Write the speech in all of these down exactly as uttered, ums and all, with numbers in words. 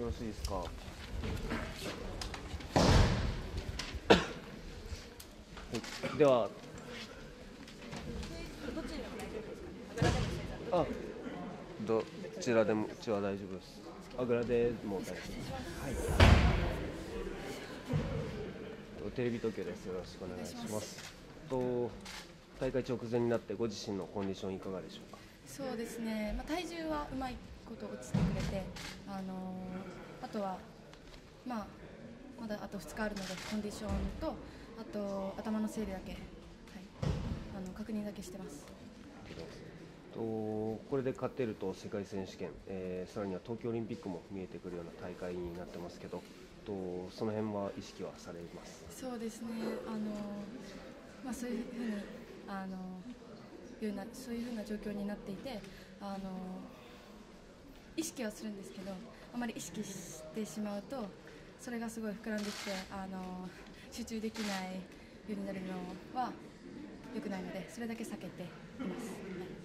ろしいですか。では、あ、どちらでも、うちは大丈夫です。あぐらでも大丈夫です。はい。テレビ東京です。よろしくお願いします。と大会直前になってご自身のコンディションいかがでしょうか。 そうですね、まあ、体重はうまいこと落ちてくれて、あのー、あとは、まあ、まだあとふつかあるのでコンディションとあと頭の整理だけ、はい、あの確認だけしてます。 とこれで勝てると世界選手権、えー、さらには東京オリンピックも見えてくるような大会になってますけど、とその辺は意識はされます。 そうですね、あのまあ、そういうふうにあのいうなそういうふうな状況になっていて、あの意識はするんですけど、あまり意識してしまうとそれがすごい膨らんできて、あの集中できないようになるのは良くないので、それだけ避けています。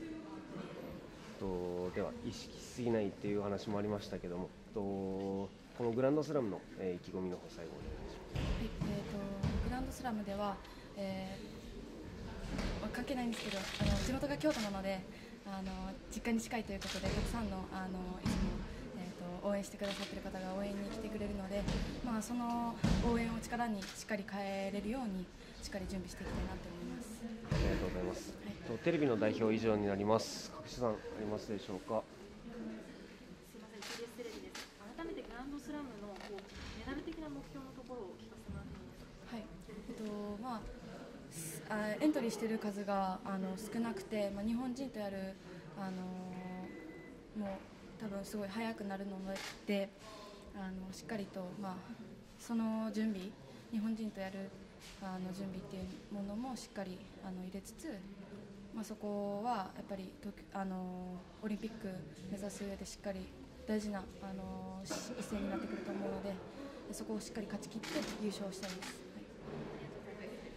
とでは意識しすぎないという話もありましたけども、とこのグランドスラムの、えー、意気込みの方最後お願いします。 はい、えーと、グランドスラムでは、えー、関係ないんですけど、あの地元が京都なので、あの実家に近いということで、たくさんの、あのいつも、えーと、応援してくださっている方が応援に来てくれるので、まあ、その応援を力にしっかり変えれるようにしっかり準備していきたいなと思います。 ありがとうございます。はい、とテレビの代表以上になります。各社さんありますでしょうか。 すみません、ティービーエス テレビです。改めてグランドスラムのこうメダル的な目標のところを聞かせてもらってもいいですか。 はい、えっとまあ、あエントリーしている数があの少なくて、まあ、日本人とやる、あのもう多分すごい速くなるので、あのしっかりと、まあ、その準備、日本人とやるあの準備っていうものもしっかりあの入れつつ、まあ、そこはやっぱりあのオリンピック目指す上でしっかり大事なあの一戦になってくると思うので、そこをしっかり勝ち切って優勝したいです。はい、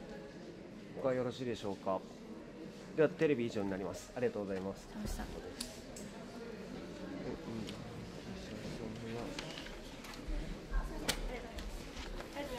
他よろしいでしょうか。ではテレビ以上になります。ありがとうございます。 楽しかったです。